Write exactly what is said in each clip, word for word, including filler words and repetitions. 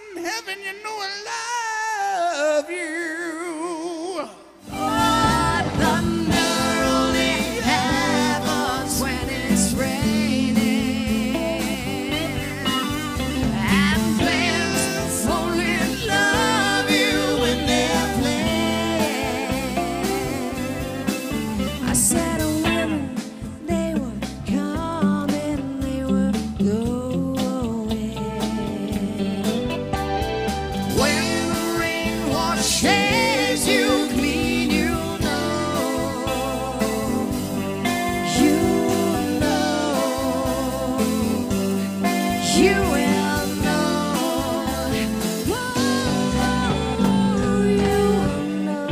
in heaven, you know I love you. Oh, thunder only happens when it's raining, and players only love you when they're playing. I said, oh, women, they were coming, they were going. When the rain washes you clean, you know, you know, you will know, oh, you will know.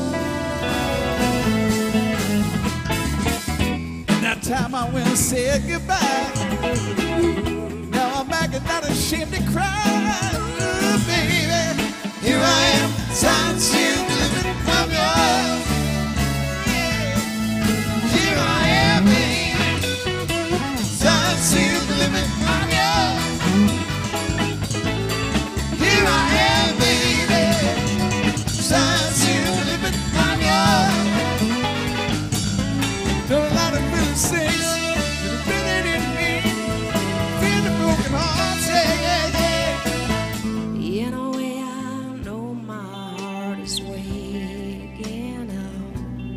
That time I went and said goodbye. Now I'm back and not ashamed to cry. Ooh, baby, here I am, time to living from yours. Here I am, baby, time to living from yours. Here I am, baby, time to living from yours. There are a lot of little things that are bigger than me. Feel the broken hearts, yeah, yeah, yeah. In a way, I know my heart is waking up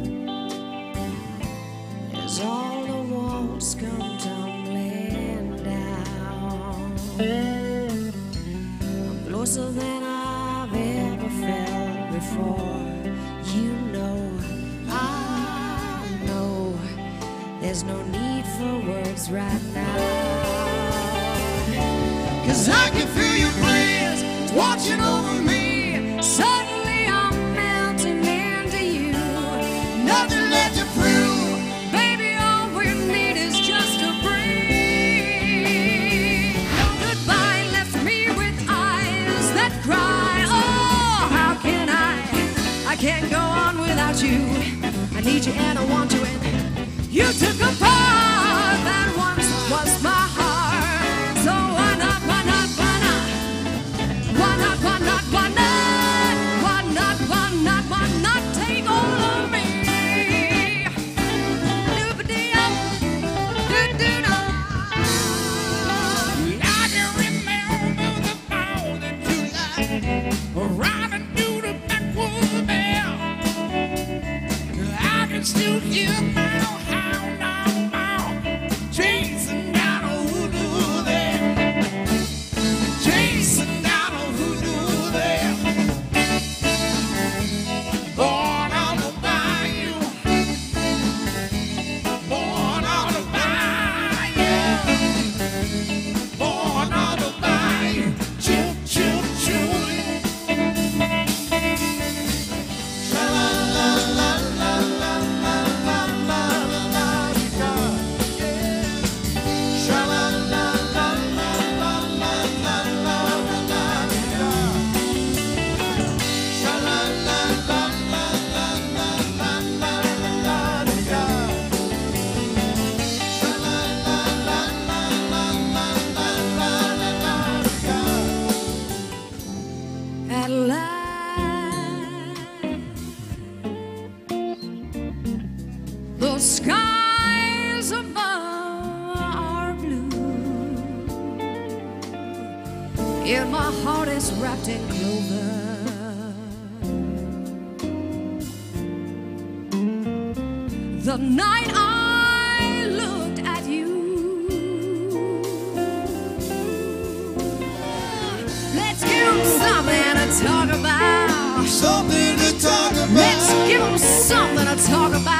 as all the walls come tumbling down. I'm closer than I've ever felt before. You know, I know there's no need for words right now. 'Cause I can feel your breeze watching over me. Suddenly I'm melting into you. Nothing left to prove. Baby, all we need is just to breathe. No goodbye left me with eyes that cry. Oh, how can I? I can't go on without you. I need you and I want you, and you took a part that once was my heart. So why not, why not, why not? Why not, why not, why not? Why not, why not, why not take all of me? Doobadee-oh, doo-doo-doo. I can remember the fall in July, riding through the backwoods there. I can still hear my hound now, chasing down a hoodoo there, chasing down a hoodoo there. Born on the bayou, born on the bayou, born on the bayou, choo choo choo. Sha la la la la la la la la la la. Sha la la la la la la la la la. Sha la la la la la la la la la. Sha la la la la la la la la. At last, the skies above are blue, and my heart is wrapped in clover. The night I looked at you, let's give 'em something to talk about. Something to talk about. Let's give 'em something to talk about.